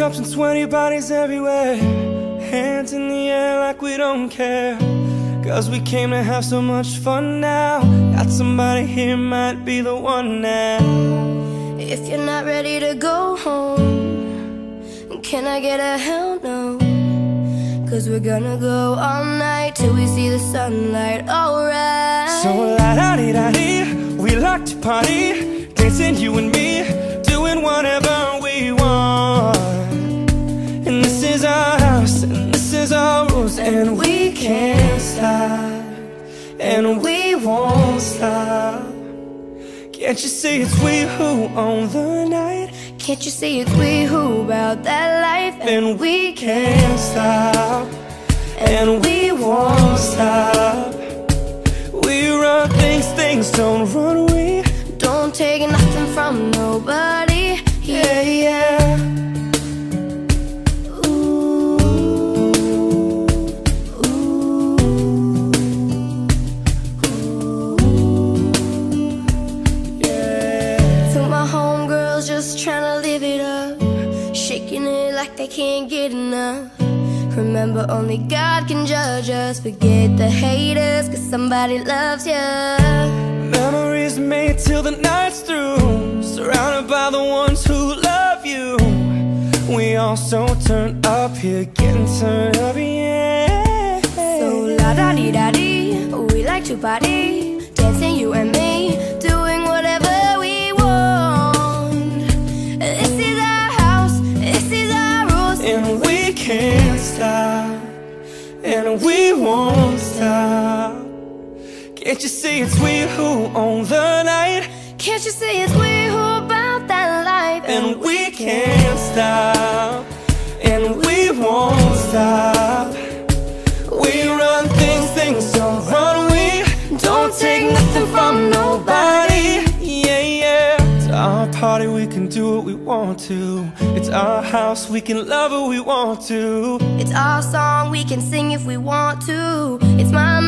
cups and sweaty bodies everywhere, hands in the air like we don't care. Cause we came to have so much fun now. Got somebody here, might be the one now. If you're not ready to go home, can I get a hell no? Cause we're gonna go all night till we see the sunlight, alright. So la-da-dee-da-dee, we like to party, dancing you and me, doing whatever we want. And this is our house, and this is our rules, and we can't stop, and we won't stop. Can't you see it's we who own the night? Can't you see it's we who about that life? And we can't stop, and we won't stop. We run things, things don't run. We don't take nothing from nobody. Yeah, yeah. Just tryna live it up, shaking it like they can't get enough. Remember, only God can judge us. Forget the haters, cause somebody loves ya. Memories made till the night's through, surrounded by the ones who love you. We all so turned up here, getting turned up, yeah. So la-da-dee-da-dee, we like to party, dancing you and me, doing whatever we want. This is our house, this is our rules, and we can't stop, and we won't stop. Can't you see it's we who own the night? Can't you see it's we who about that life? And we can't stop, and we won't stop. We run things, things don't run. We don't take nothing from nobody. Yeah, yeah. It's our party, we can do what we want to. It's our house, we can love who we want to. It's our song, we can sing if we want to. It's my